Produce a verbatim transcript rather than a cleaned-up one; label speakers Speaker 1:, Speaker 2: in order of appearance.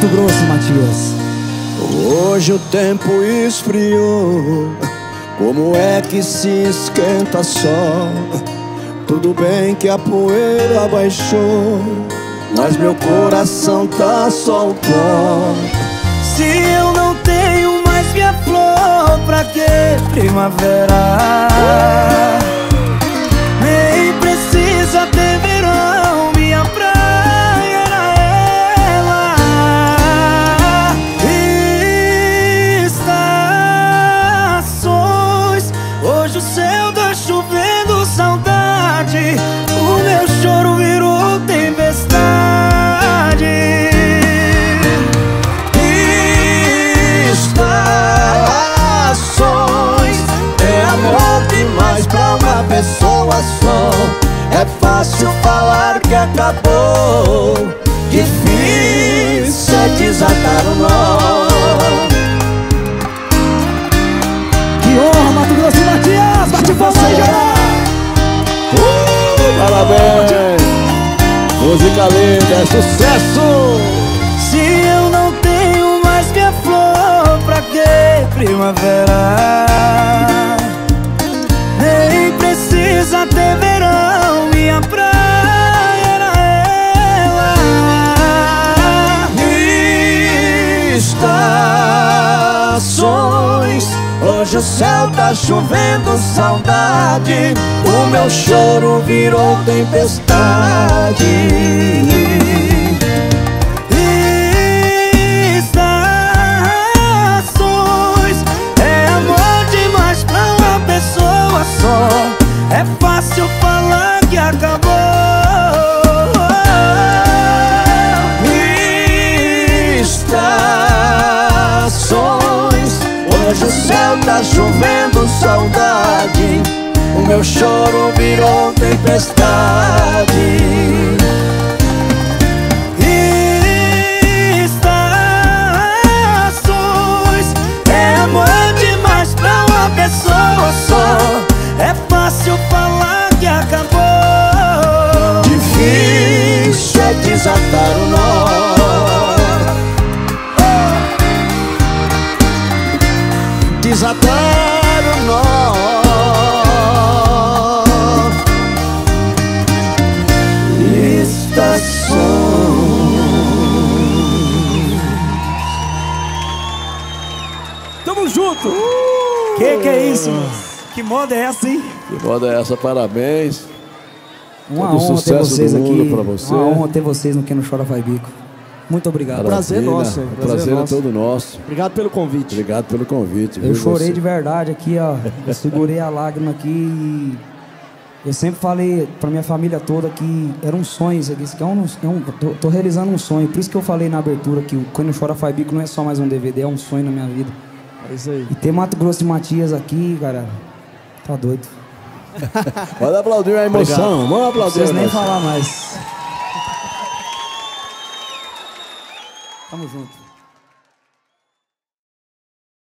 Speaker 1: Grosso, Matias.
Speaker 2: Hoje o tempo esfriou, como é que se esquenta só? Tudo bem que a poeira baixou, mas meu coração tá só o pó.
Speaker 1: Se eu não tenho mais minha flor, pra que primavera? Nem precisa ter verão, minha praia era ela. Estações, hoje o céu tá chovendo saudade, o meu choro virou tempestade.
Speaker 2: Pra uma pessoa só é fácil falar que acabou, difícil é desatar o nó.
Speaker 1: Que honra, Mato Grosso e Matias! Bate palma aí, geral!
Speaker 2: Uh, parabéns! Música linda, é sucesso!
Speaker 1: Se eu não tenho mais minha flor, pra que primavera? Nem precisa ter verão, minha praia era ela.
Speaker 2: Estações, hoje o céu tá chovendo saudade, o meu choro virou tempestade.
Speaker 1: É fácil falar que acabou.
Speaker 2: Estações, hoje o céu tá chovendo saudade, o meu choro virou tempestade.
Speaker 1: Estações, é amor demais pra uma pessoa só. É fácil falar que acabou,
Speaker 2: difícil é desatar o nó. Desatar o nó. Estações.
Speaker 1: Tamo junto! Uh! Que que é isso? Que moda é essa, hein?
Speaker 2: Que moda é essa? Parabéns.
Speaker 1: Uma
Speaker 2: Todo
Speaker 1: honra ter vocês aqui.
Speaker 2: pra você.
Speaker 1: Uma honra ter vocês no Quem Não Chora Faz Bico. Muito obrigado.
Speaker 2: Prazer nosso.
Speaker 3: O
Speaker 2: prazer,
Speaker 3: prazer
Speaker 2: é
Speaker 3: nosso.
Speaker 2: todo nosso.
Speaker 3: Obrigado pelo convite.
Speaker 2: Obrigado pelo convite.
Speaker 1: Eu
Speaker 2: viu,
Speaker 1: chorei
Speaker 2: você?
Speaker 1: de verdade aqui, ó. Eu segurei a lágrima aqui e eu sempre falei pra minha família toda que era um sonho isso aqui. Isso aqui é um, é um, tô, tô realizando um sonho. Por isso que eu falei na abertura que o Quem Não Chora Faz Bico não é só mais um D V D, é um sonho na minha vida.
Speaker 3: É isso aí.
Speaker 1: E ter Mato Grosso e Matias aqui, cara, tá doido.
Speaker 2: Pode aplaudir a emoção. Vamos aplaudir.
Speaker 1: Não preciso
Speaker 2: a
Speaker 1: nem
Speaker 2: emoção.
Speaker 1: falar mais. Tamo junto.